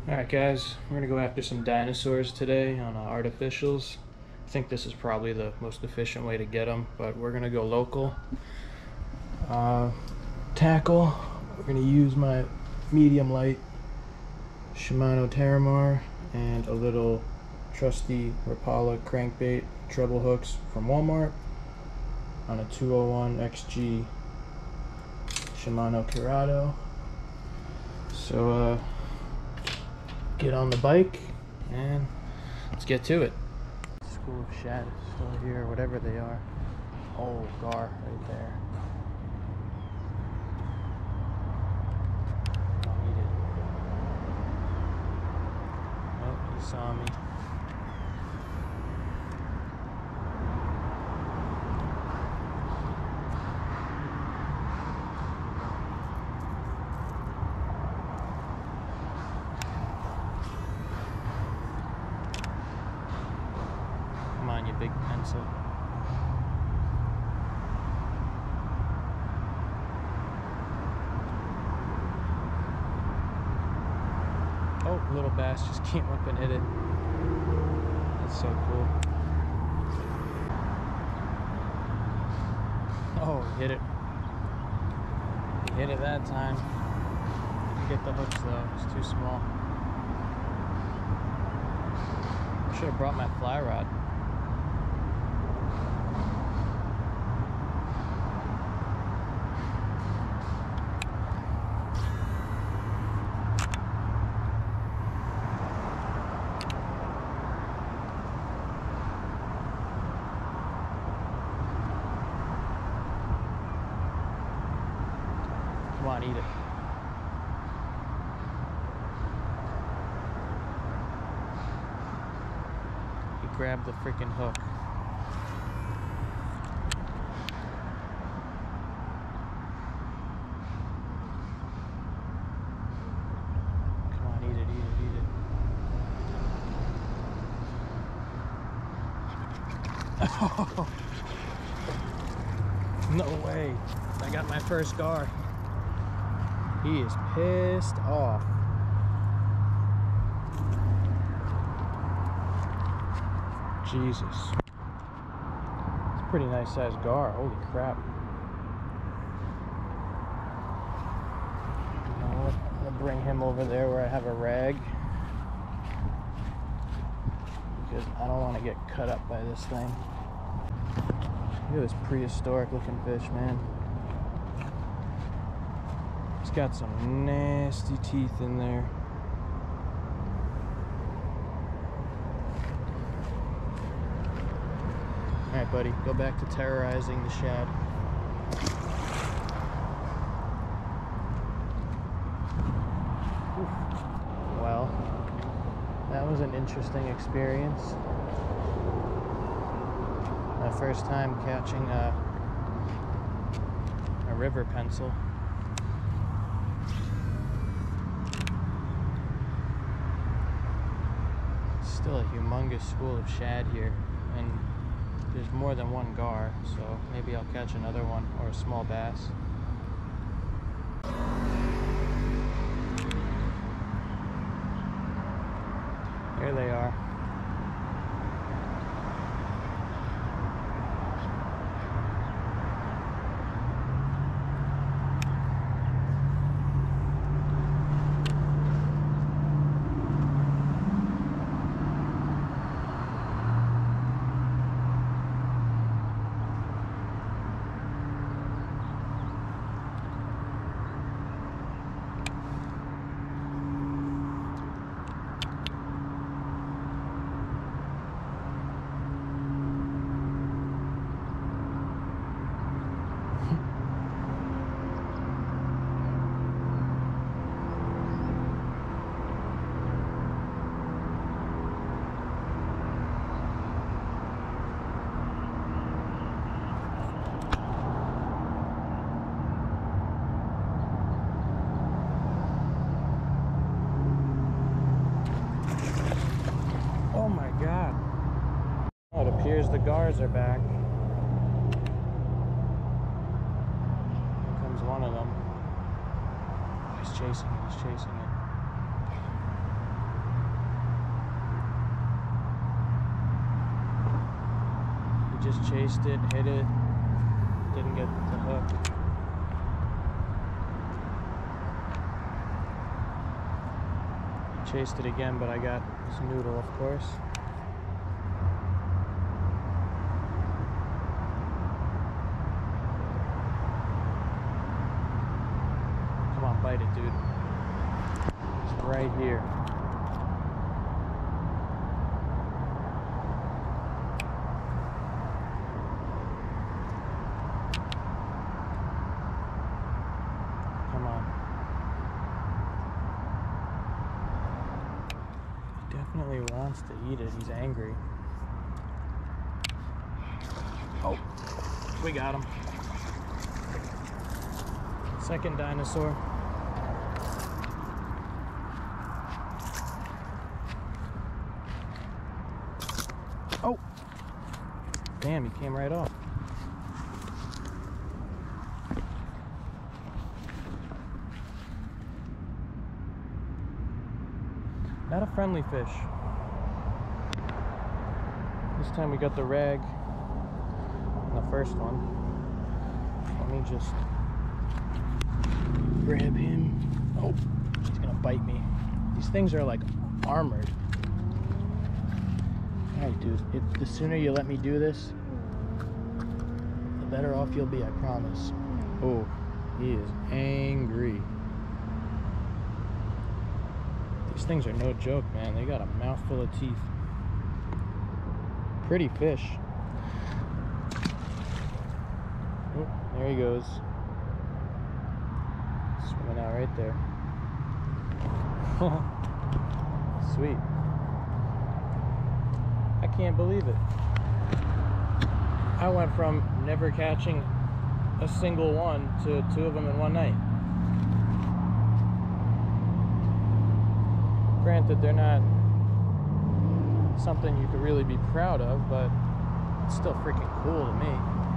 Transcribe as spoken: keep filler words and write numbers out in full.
Alright guys, we're gonna go after some dinosaurs today on uh, artificials. I think this is probably the most efficient way to get them, but we're gonna go local. Uh, tackle, we're gonna use my medium light Shimano Terramar and a little trusty Rapala crankbait treble hooks from Walmart on a two oh one X G Shimano Curado. So uh, get on the bike and let's get to it. School of Shad is still here, whatever they are. Oh, gar right there. I'll eat it. Oh, he saw me. Come on, you big pencil. Oh, little bass just came up and hit it. That's so cool. Oh, he hit it. He hit it that time. Didn't get the hooks though, it's too small. I should have brought my fly rod. Come on, eat it. He grabbed the freaking hook. Come on, eat it, eat it, eat it. Oh, no way. I got my first gar. He is pissed off. Jesus. It's a pretty nice sized gar. Holy crap. You know what? I'm gonna bring him over there where I have a rag, because I don't want to get cut up by this thing. Look at this prehistoric looking fish, man. It's got some nasty teeth in there. Alright, buddy, go back to terrorizing the shad. Oof. Well, that was an interesting experience. My first time catching a, a river pencil. Still a humongous school of shad here, and there's more than one gar, so maybe I'll catch another one or a small bass. Here they are. appears the gars are back. Here comes one of them. Oh, he's chasing it, he's chasing it. just chased it, hit it, didn't get the hook. Chased it again, but I got this noodle, of course. Come on, bite it, dude. It's right here. Come on. Definitely wants to eat it. He's angry. Oh, we got him. Second dinosaur. Oh, damn, he came right off. Not a friendly fish. This time we got the rag on the first one. Let me just grab him. Oh, he's gonna bite me. These things are like armored. Alright, dude, if, the sooner you let me do this, the better off you'll be, I promise. Oh, he is angry. These things are no joke, man. They got a mouthful of teeth. Pretty fish. Oh, there he goes. Swimming out right there. Sweet. I can't believe it. I went from never catching a single one to two of them in one night. Granted, they're not something you could really be proud of, but it's still freaking cool to me.